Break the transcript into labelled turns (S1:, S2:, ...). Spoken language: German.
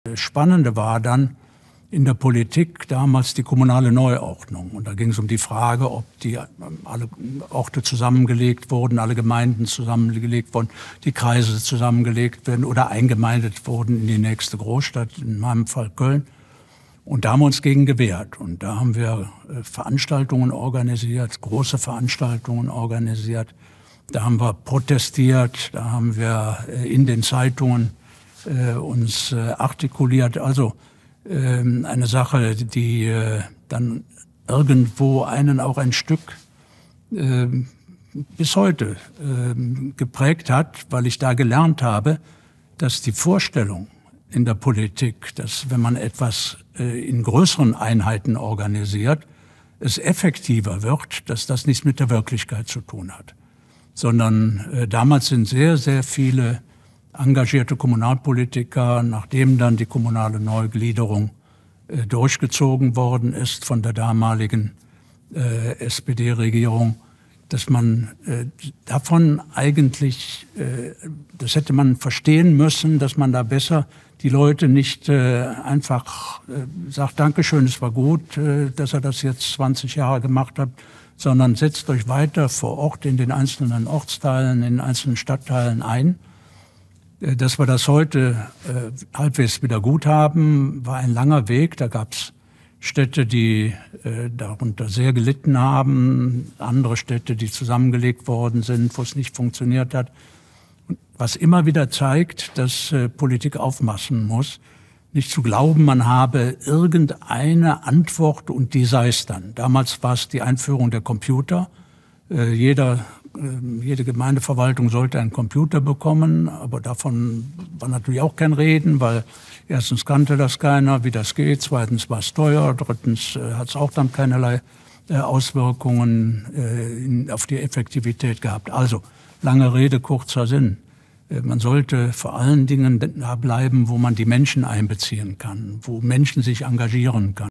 S1: Das Spannende war dann in der Politik damals die kommunale Neuordnung. Und da ging es um die Frage, ob alle Orte zusammengelegt wurden, alle Gemeinden zusammengelegt wurden, die Kreise zusammengelegt werden oder eingemeindet wurden in die nächste Großstadt, in meinem Fall Köln. Und da haben wir uns gegen gewehrt. Und da haben wir Veranstaltungen organisiert, große Veranstaltungen organisiert. Da haben wir protestiert, da haben wir in den Zeitungen uns artikuliert. Also eine Sache, die dann irgendwo einen auch ein Stück bis heute geprägt hat, weil ich da gelernt habe, dass die Vorstellung in der Politik, dass wenn man etwas in größeren Einheiten organisiert, es effektiver wird, dass das nichts mit der Wirklichkeit zu tun hat. Sondern damals sind sehr, sehr viele engagierte Kommunalpolitiker, nachdem dann die kommunale Neugliederung durchgezogen worden ist von der damaligen SPD-Regierung, dass man davon eigentlich, das hätte man verstehen müssen, dass man da besser die Leute nicht einfach sagt, Dankeschön, es war gut, dass er das jetzt 20 Jahre gemacht hat, sondern setzt euch weiter vor Ort in den einzelnen Ortsteilen, in den einzelnen Stadtteilen ein. Dass wir das heute halbwegs wieder gut haben, war ein langer Weg. Da gab es Städte, die darunter sehr gelitten haben, andere Städte, die zusammengelegt worden sind, wo es nicht funktioniert hat. Was immer wieder zeigt, dass Politik aufpassen muss, nicht zu glauben, man habe irgendeine Antwort und die sei es dann. Damals war es die Einführung der Computer. Jede Gemeindeverwaltung sollte einen Computer bekommen, aber davon war natürlich auch kein Reden, weil erstens kannte das keiner, wie das geht, zweitens war es teuer, drittens hat es auch dann keinerlei Auswirkungen auf die Effektivität gehabt. Also, lange Rede, kurzer Sinn. Man sollte vor allen Dingen da bleiben, wo man die Menschen einbeziehen kann, wo Menschen sich engagieren kann.